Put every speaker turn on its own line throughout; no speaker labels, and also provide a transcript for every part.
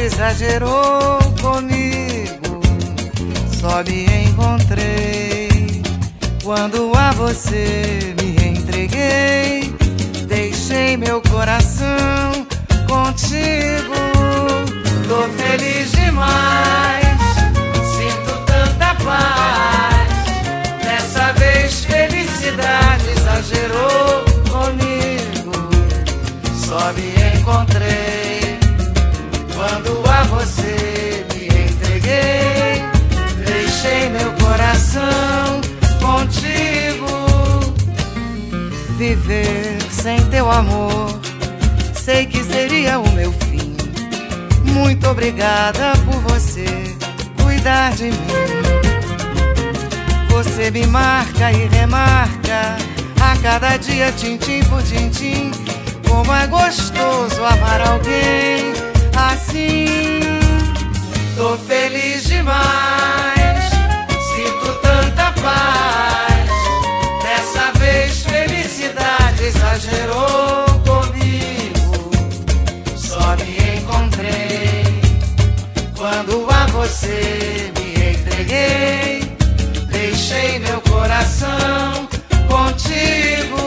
exagerou comigo. Só me encontrei quando a você me entreguei. Deixei meu coração contigo. Tô feliz demais, sinto tanta paz. Dessa vez felicidade exagerou comigo. Só me encontrei quando a você me entreguei. Deixei meu coração contigo. Viver sem teu amor, sei que seria o meu fim. Muito obrigada por você cuidar de mim. Você me marca e remarca a cada dia, tintim por tintim. Como é gostoso amar alguém assim. Tô feliz demais, sinto tanta paz. Dessa vez felicidade exagerou comigo. Só me encontrei quando a você me entreguei. Deixei meu coração contigo.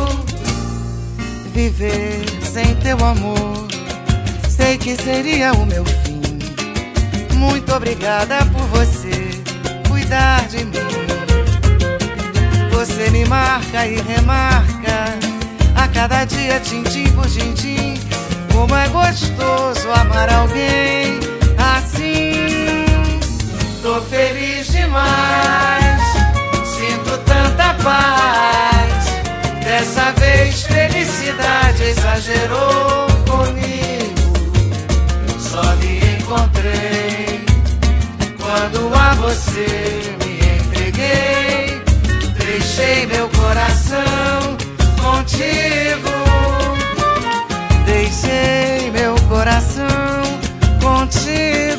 Viver sem teu amor, sei que seria o meu fim. Muito obrigada por você cuidar de mim. Você me marca e remarca a cada dia, tintim por tintim. Como é gostoso amar alguém assim. Tô feliz demais, sinto tanta paz. Dessa vez felicidade exagerou comigo. Só me encontrei quando a você me entreguei. Deixei meu coração contigo. Deixei meu coração contigo.